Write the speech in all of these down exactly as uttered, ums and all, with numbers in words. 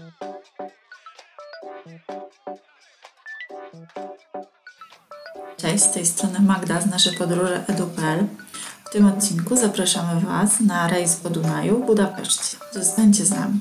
Cześć, z tej strony Magda z naszej podróży edu kropka pe el. W tym odcinku zapraszamy Was na rejs po Dunaju w Budapeszcie. Zostańcie z nami.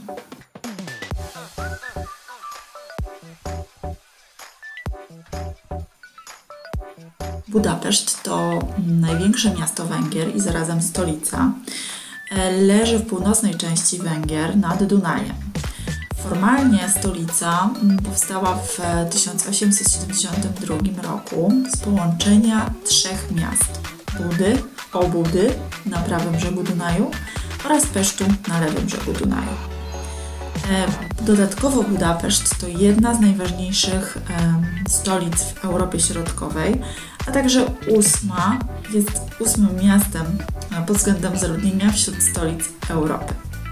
Budapeszt to największe miasto Węgier i zarazem stolica. Leży w północnej części Węgier nad Dunajem. Formalnie stolica powstała w tysiąc osiemset siedemdziesiątym drugim roku z połączenia trzech miast: Budy, Obudy na prawym brzegu Dunaju oraz Pesztu na lewym brzegu Dunaju. Dodatkowo Budapeszt to jedna z najważniejszych stolic w Europie Środkowej, a także ósma, jest ósmym miastem pod względem zaludnienia wśród stolic Europy.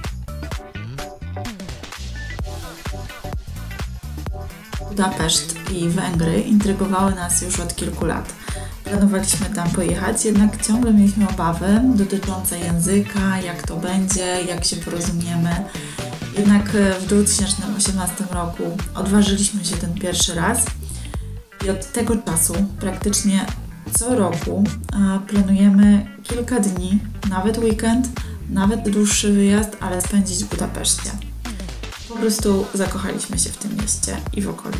Budapeszt i Węgry intrygowały nas już od kilku lat. Planowaliśmy tam pojechać, jednak ciągle mieliśmy obawy dotyczące języka, jak to będzie, jak się porozumiemy. Jednak w dwa tysiące osiemnastym roku odważyliśmy się ten pierwszy raz i od tego czasu praktycznie co roku planujemy kilka dni, nawet weekend, nawet dłuższy wyjazd, ale spędzić w Budapeszcie. Po prostu zakochaliśmy się w tym mieście i w okolicy.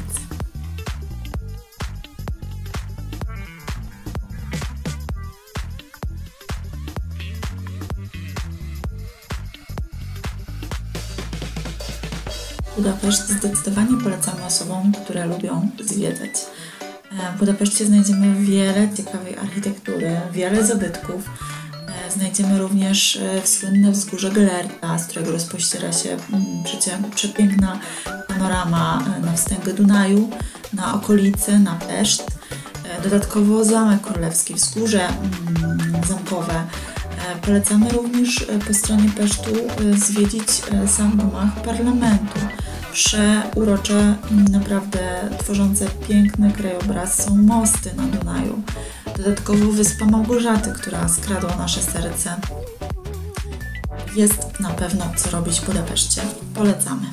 Budapeszt zdecydowanie polecamy osobom, które lubią zwiedzać. W Budapeszcie znajdziemy wiele ciekawej architektury, wiele zabytków. Znajdziemy również słynne wzgórze Gellérta, z którego rozpościera się przepiękna panorama na wstęgę Dunaju, na okolice, na Peszt. Dodatkowo Zamek Królewski, wzgórze zamkowe. Polecamy również po stronie Pesztu zwiedzić sam gmach parlamentu. Przeurocze, naprawdę tworzące piękny krajobraz są mosty na Dunaju. Dodatkowo wyspa Małgorzaty, która skradła nasze serce. Jest na pewno co robić w Budapeszcie. Polecamy.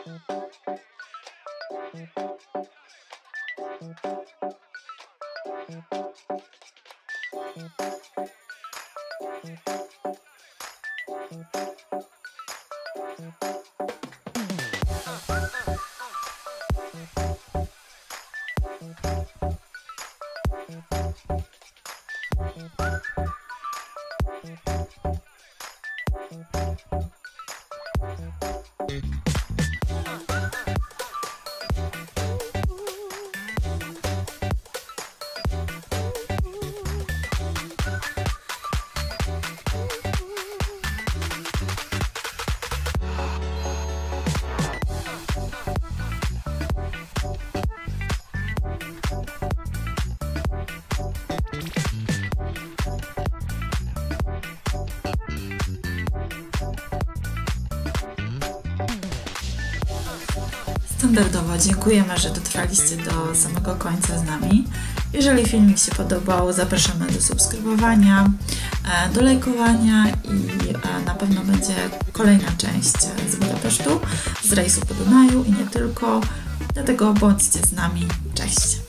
Standardowo dziękujemy, że dotrwaliście do samego końca z nami. Jeżeli filmik się podobał, zapraszamy do subskrybowania, do lajkowania i na pewno będzie kolejna część z Budapesztu, z rejsu po Dunaju i nie tylko. Dlatego bądźcie z nami. Cześć!